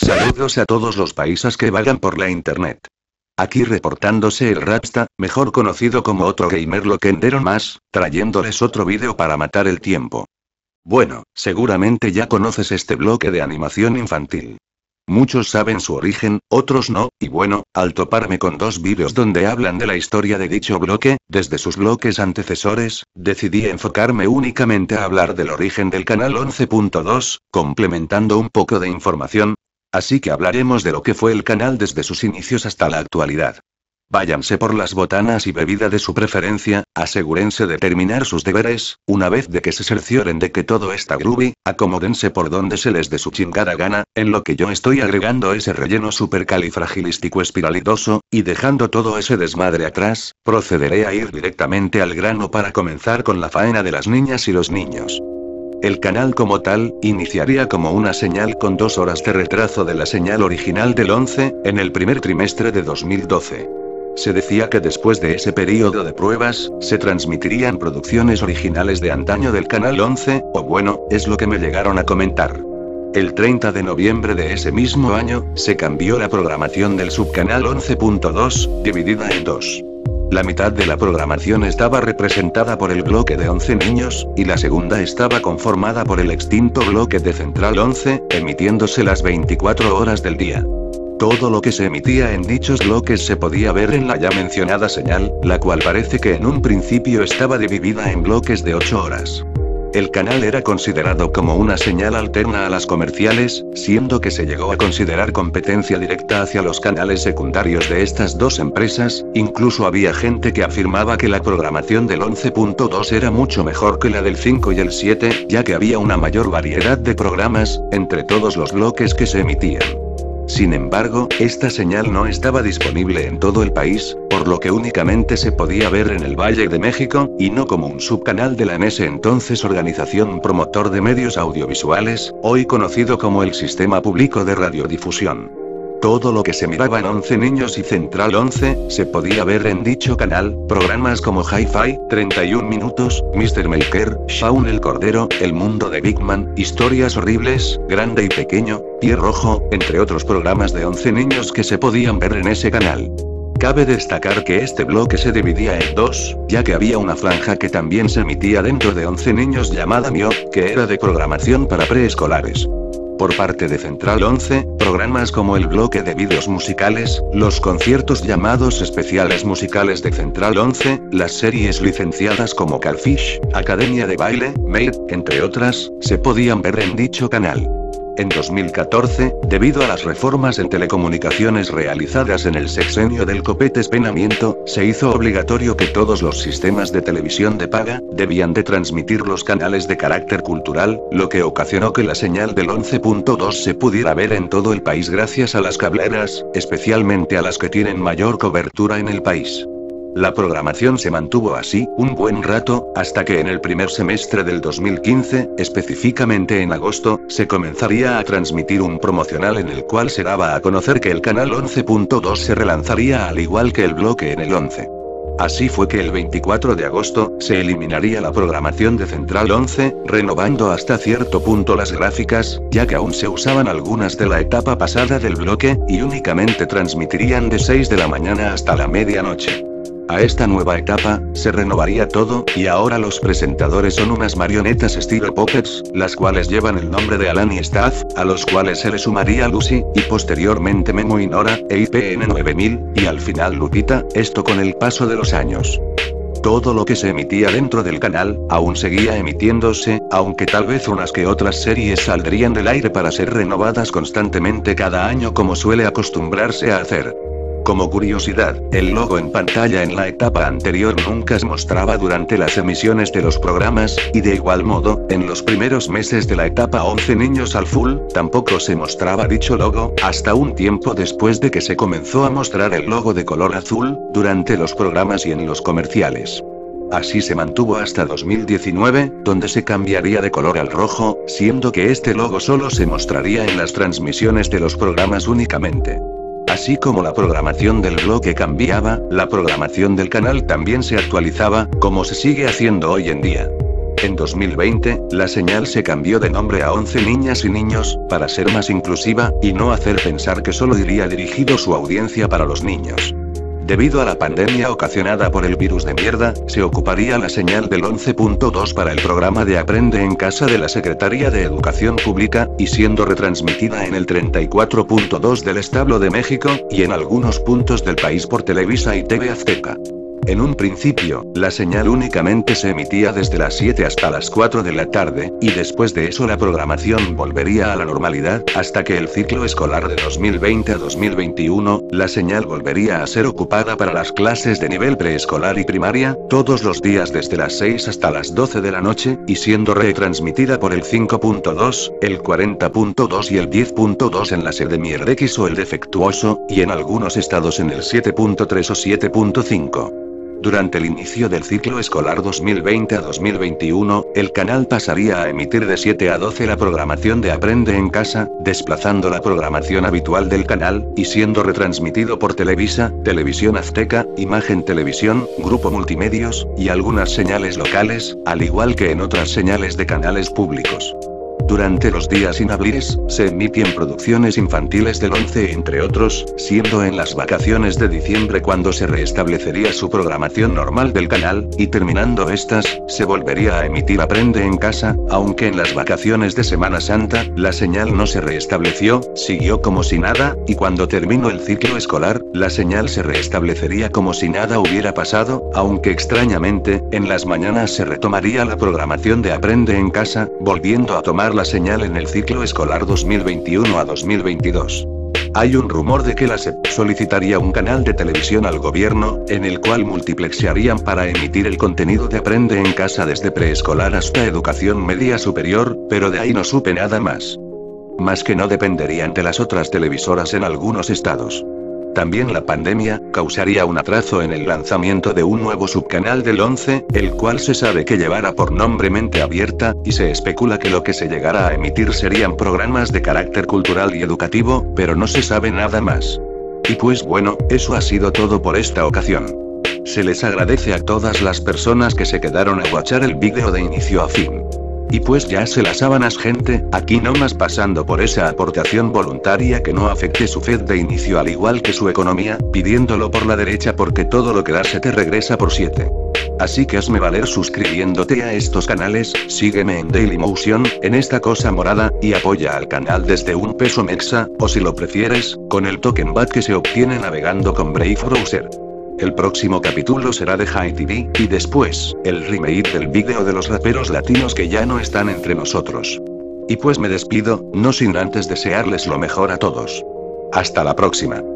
Saludos a todos los paisas que vagan por la internet. Aquí reportándose el Rapsta, mejor conocido como otro gamer loquendero más, trayéndoles otro vídeo para matar el tiempo. Bueno, seguramente ya conoces este bloque de animación infantil. Muchos saben su origen, otros no, y bueno, al toparme con dos vídeos donde hablan de la historia de dicho bloque, desde sus bloques antecesores, decidí enfocarme únicamente a hablar del origen del canal 11.2, complementando un poco de información. Así que hablaremos de lo que fue el canal desde sus inicios hasta la actualidad. Váyanse por las botanas y bebida de su preferencia, asegúrense de terminar sus deberes, una vez de que se cercioren de que todo está groovy, acomódense por donde se les dé su chingada gana, en lo que yo estoy agregando ese relleno supercalifragilístico espiralidoso, y dejando todo ese desmadre atrás, procederé a ir directamente al grano para comenzar con la faena de las niñas y los niños. El canal como tal, iniciaría como una señal con 2 horas de retraso de la señal original del 11, en el primer trimestre de 2012. Se decía que después de ese periodo de pruebas, se transmitirían producciones originales de antaño del canal 11, o bueno, es lo que me llegaron a comentar. El 30 de noviembre de ese mismo año, se cambió la programación del subcanal 11.2, dividida en dos. La mitad de la programación estaba representada por el bloque de 11 niños, y la segunda estaba conformada por el extinto bloque de Central 11, emitiéndose las 24 horas del día. Todo lo que se emitía en dichos bloques se podía ver en la ya mencionada señal, la cual parece que en un principio estaba dividida en bloques de 8 horas. El canal era considerado como una señal alterna a las comerciales, siendo que se llegó a considerar competencia directa hacia los canales secundarios de estas dos empresas, incluso había gente que afirmaba que la programación del 11.2 era mucho mejor que la del 5 y el 7, ya que había una mayor variedad de programas, entre todos los bloques que se emitían. Sin embargo, esta señal no estaba disponible en todo el país, por lo que únicamente se podía ver en el Valle de México, y no como un subcanal de la en ese entonces Organización Promotor de Medios Audiovisuales, hoy conocido como el Sistema Público de Radiodifusión. Todo lo que se miraba en 11 Niños y Central 11, se podía ver en dicho canal, programas como Hi-Fi, 31 minutos, Mr. Melker, Shaun el Cordero, El Mundo de Big Man, Historias Horribles, Grande y Pequeño, Pie Rojo, entre otros programas de 11 Niños que se podían ver en ese canal. Cabe destacar que este bloque se dividía en dos, ya que había una franja que también se emitía dentro de 11 Niños llamada Mio, que era de programación para preescolares. Por parte de Central 11, programas como el bloque de vídeos musicales, los conciertos llamados especiales musicales de Central 11, las series licenciadas como Catfish, Academia de Baile, Maid, entre otras, se podían ver en dicho canal. En 2014, debido a las reformas en telecomunicaciones realizadas en el sexenio del Copete Penamiento, se hizo obligatorio que todos los sistemas de televisión de paga, debían de transmitir los canales de carácter cultural, lo que ocasionó que la señal del 11.2 se pudiera ver en todo el país gracias a las cableras, especialmente a las que tienen mayor cobertura en el país. La programación se mantuvo así, un buen rato, hasta que en el primer semestre del 2015, específicamente en agosto, se comenzaría a transmitir un promocional en el cual se daba a conocer que el canal 11.2 se relanzaría al igual que el bloque en el 11. Así fue que el 24 de agosto, se eliminaría la programación de Central 11, renovando hasta cierto punto las gráficas, ya que aún se usaban algunas de la etapa pasada del bloque, y únicamente transmitirían de 6 de la mañana hasta la medianoche. A esta nueva etapa, se renovaría todo, y ahora los presentadores son unas marionetas estilo Puppets, las cuales llevan el nombre de Alan y Staff, a los cuales se le sumaría Lucy, y posteriormente Memo y Nora, e IPN 9000, y al final Lupita, esto con el paso de los años. Todo lo que se emitía dentro del canal, aún seguía emitiéndose, aunque tal vez unas que otras series saldrían del aire para ser renovadas constantemente cada año como suele acostumbrarse a hacer. Como curiosidad, el logo en pantalla en la etapa anterior nunca se mostraba durante las emisiones de los programas, y de igual modo, en los primeros meses de la etapa 11 Niños al Full, tampoco se mostraba dicho logo, hasta un tiempo después de que se comenzó a mostrar el logo de color azul, durante los programas y en los comerciales. Así se mantuvo hasta 2019, donde se cambiaría de color al rojo, siendo que este logo solo se mostraría en las transmisiones de los programas únicamente. Así como la programación del bloque cambiaba, la programación del canal también se actualizaba, como se sigue haciendo hoy en día. En 2020, la señal se cambió de nombre a 11 niñas y niños, para ser más inclusiva, y no hacer pensar que solo iría dirigido su audiencia para los niños. Debido a la pandemia ocasionada por el virus de mierda, se ocuparía la señal del 11.2 para el programa de Aprende en Casa de la Secretaría de Educación Pública, y siendo retransmitida en el 34.2 del Establo de México, y en algunos puntos del país por Televisa y TV Azteca. En un principio, la señal únicamente se emitía desde las 7 hasta las 4 de la tarde, y después de eso la programación volvería a la normalidad, hasta que el ciclo escolar de 2020 a 2021, la señal volvería a ser ocupada para las clases de nivel preescolar y primaria, todos los días desde las 6 hasta las 12 de la noche, y siendo retransmitida por el 5.2, el 40.2 y el 10.2 en la sede Mierdex o el defectuoso, y en algunos estados en el 7.3 o 7.5. Durante el inicio del ciclo escolar 2020 a 2021, el canal pasaría a emitir de 7 a 12 la programación de Aprende en Casa, desplazando la programación habitual del canal, y siendo retransmitido por Televisa, Televisión Azteca, Imagen Televisión, Grupo Multimedios, y algunas señales locales, al igual que en otras señales de canales públicos. Durante los días inhábiles, se emitían producciones infantiles del 11 entre otros, siendo en las vacaciones de diciembre cuando se restablecería su programación normal del canal, y terminando estas, se volvería a emitir Aprende en Casa, aunque en las vacaciones de Semana Santa, la señal no se restableció, siguió como si nada, y cuando terminó el ciclo escolar, la señal se restablecería como si nada hubiera pasado, aunque extrañamente, en las mañanas se retomaría la programación de Aprende en Casa, volviendo a tomar la señal en el ciclo escolar 2021 a 2022. Hay un rumor de que la SEP solicitaría un canal de televisión al gobierno, en el cual multiplexarían para emitir el contenido de Aprende en Casa desde preescolar hasta educación media superior, pero de ahí no supe nada más. Más que no dependerían de las otras televisoras en algunos estados. También la pandemia causaría un atraso en el lanzamiento de un nuevo subcanal del 11, el cual se sabe que llevará por nombre Mente Abierta, y se especula que lo que se llegará a emitir serían programas de carácter cultural y educativo, pero no se sabe nada más. Y pues bueno, eso ha sido todo por esta ocasión. Se les agradece a todas las personas que se quedaron a watchar el vídeo de inicio a fin. Y pues ya se las sábanas, gente, aquí nomás pasando por esa aportación voluntaria que no afecte su fe de inicio al igual que su economía, pidiéndolo por la derecha porque todo lo que das se te regresa por 7. Así que hazme valer suscribiéndote a estos canales, sígueme en Dailymotion, en esta cosa morada, y apoya al canal desde $1 mexa, o si lo prefieres, con el token BAT que se obtiene navegando con Brave Browser. El próximo capítulo será de High TV, y después, el remake del vídeo de los raperos latinos que ya no están entre nosotros. Y pues me despido, no sin antes desearles lo mejor a todos. Hasta la próxima.